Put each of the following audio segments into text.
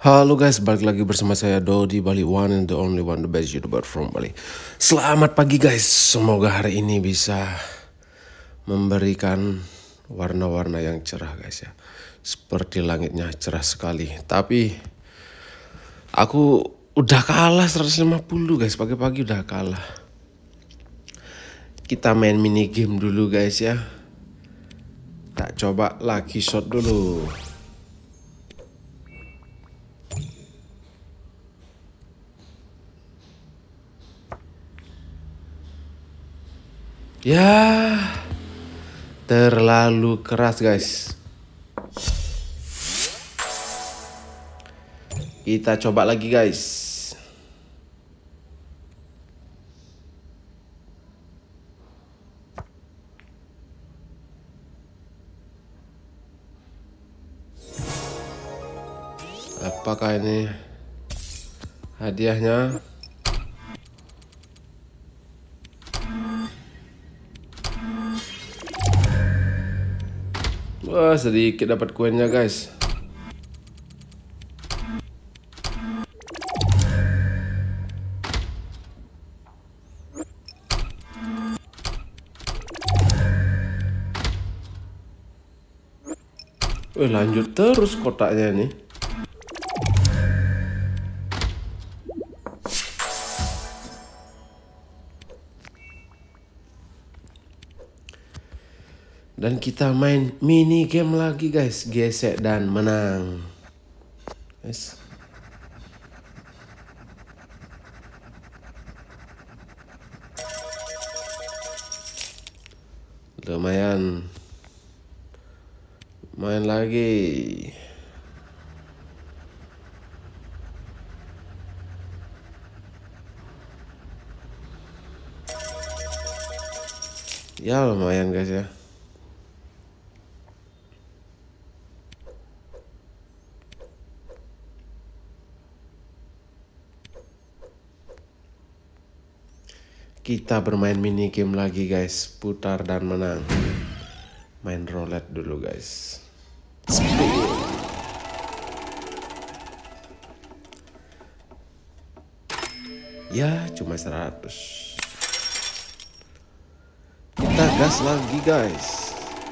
Halo guys, balik lagi bersama saya Dodi Bali, one and the only one, the best YouTuber from Bali. Selamat pagi guys, semoga hari ini bisa memberikan warna-warna yang cerah guys ya. Seperti langitnya cerah sekali. Tapi aku udah kalah 150 guys, pagi-pagi udah kalah. Kita main mini game dulu guys ya. Tak coba lagi shot dulu. Ya, terlalu keras guys. Kita coba lagi guys. Apakah ini hadiahnya? Wah, sedikit dapat koinnya guys. Lanjut terus kotaknya nih. Dan kita main mini game lagi guys, gesek dan menang. Guys. Lumayan. Main lagi. Ya lumayan guys ya. Kita bermain mini game lagi guys, putar dan menang. Main roulette dulu guys. Spin. Ya cuma 100. Kita gas lagi guys.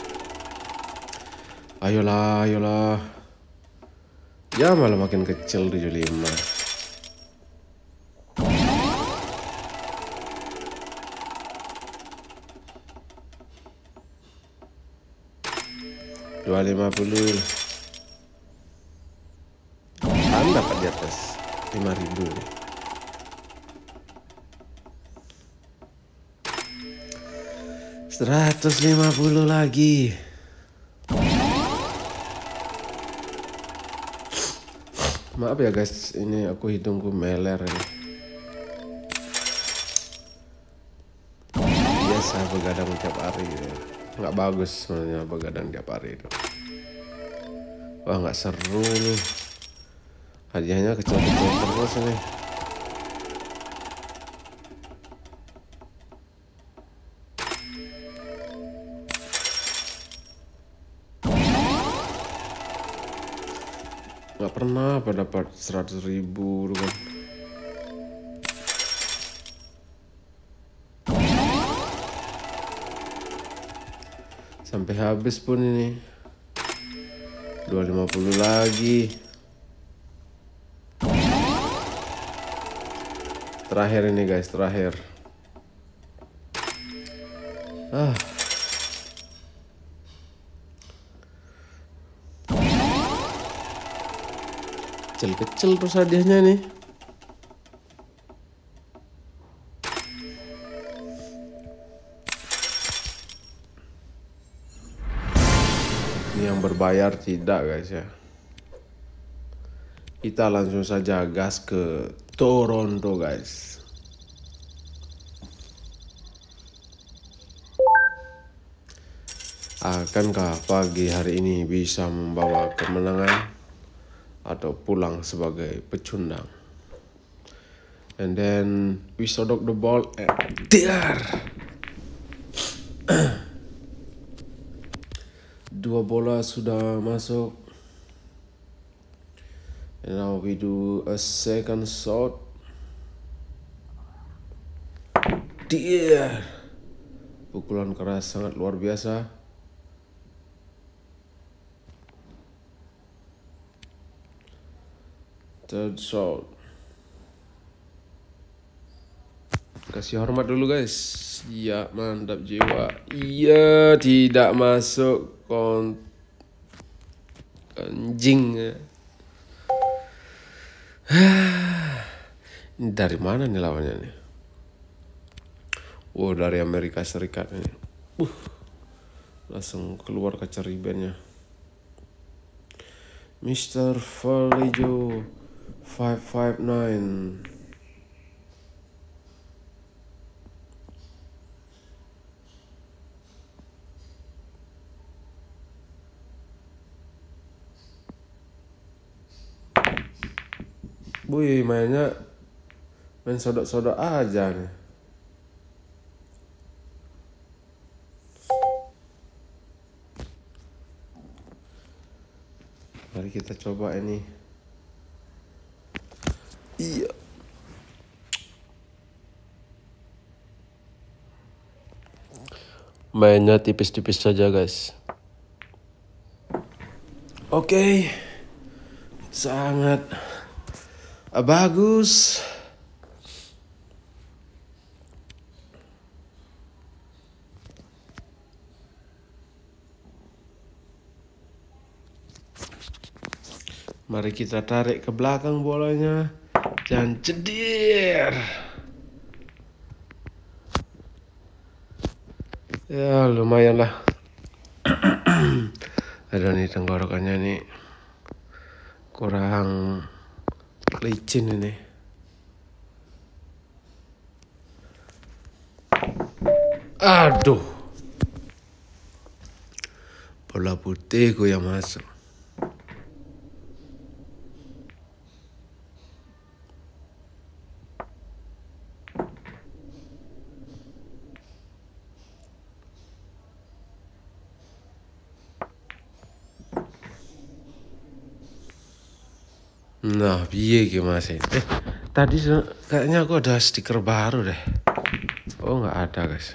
Ayolah, ayolah. Ya malah makin kecil 75. $250. Kan dapat di atas 5.000 nih. $150 lagi. Maaf ya guys, ini aku hidungku meler ini. Biasa begadang tiap hari gitu. Nggak bagus sebenarnya begadang tiap hari itu. Wah nggak seru nih. Hadiahnya kecil-kecil terus nih. Nggak pernah dapat 100.000 kan. Sampai habis pun ini. 250 lagi. Terakhir ini guys, terakhir. Kecil-kecil terus hadiahnya nih. Ini yang berbayar tidak guys ya. Kita langsung saja gas ke Toronto guys. Akankah pagi hari ini bisa membawa kemenangan atau pulang sebagai pecundang? And then we sodok the ball and there. 2 bola sudah masuk. And now we do a second shot. Dear. Pukulan keras sangat luar biasa. Third shot. Kasih hormat dulu guys. Ya, mantap jiwa. Iya, tidak masuk. Anjing. Ini dari mana nih lawannya nih? Wow, dari Amerika Serikat ini. Langsung keluar kaca ribennya. Mr. Vallejo 559. Wih, main sodok-sodok aja nih. Mari kita coba ini. Iya. Mainnya tipis-tipis saja guys. Oke. Sangat bagus. Mari kita tarik ke belakang bolanya dan cedir. Ya lumayan lah. Ada nih tenggorokannya nih kurang licin ini. Aduh, bola putihku yang masuk. Nah, piye ki Mas? Tadi kayaknya aku ada stiker baru deh. Oh, nggak ada, guys.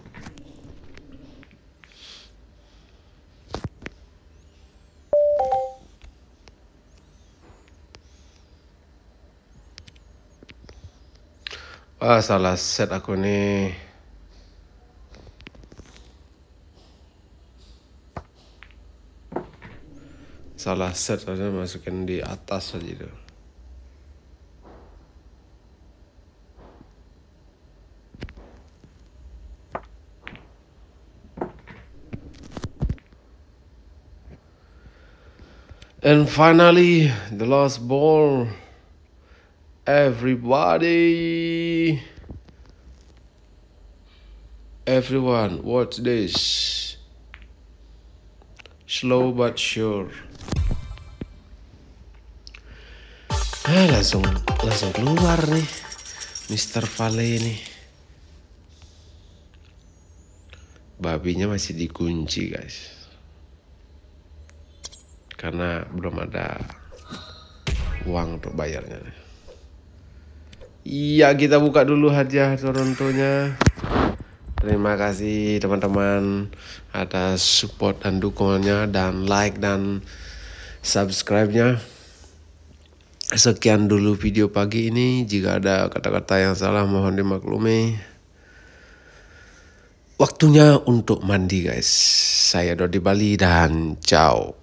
Wah, salah set aku nih. Salah set aja, masukin di atas aja itu. And finally, the last ball. Everybody, everyone, watch this. Slow but sure. Langsung keluar nih Mr. Vale ini. Babinya masih dikunci guys, karena belum ada uang untuk bayarnya. Iya, kita buka dulu hadiah Torontonya. Terima kasih teman-teman atas support dan dukungannya, dan like dan subscribe-nya. Sekian dulu video pagi ini. Jika ada kata-kata yang salah mohon dimaklumi. Waktunya untuk mandi guys. Saya Dodi Bali dan ciao.